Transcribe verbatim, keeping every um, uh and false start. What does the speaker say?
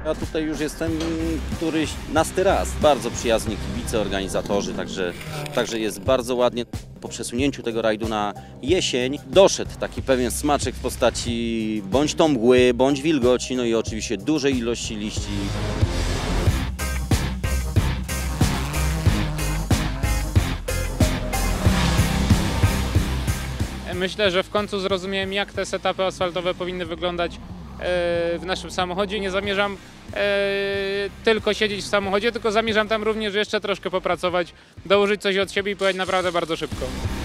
Ja tutaj już jestem któryś nasty raz. Bardzo przyjazni kibice, organizatorzy, także, także jest bardzo ładnie. Po przesunięciu tego rajdu na jesień doszedł taki pewien smaczek w postaci bądź to mgły, bądź wilgoci, no i oczywiście dużej ilości liści. Myślę, że w końcu zrozumiałem, jak te setupy asfaltowe powinny wyglądać w naszym samochodzie. Nie zamierzam tylko siedzieć w samochodzie, tylko zamierzam tam również jeszcze troszkę popracować, dołożyć coś od siebie i pojechać naprawdę bardzo szybko.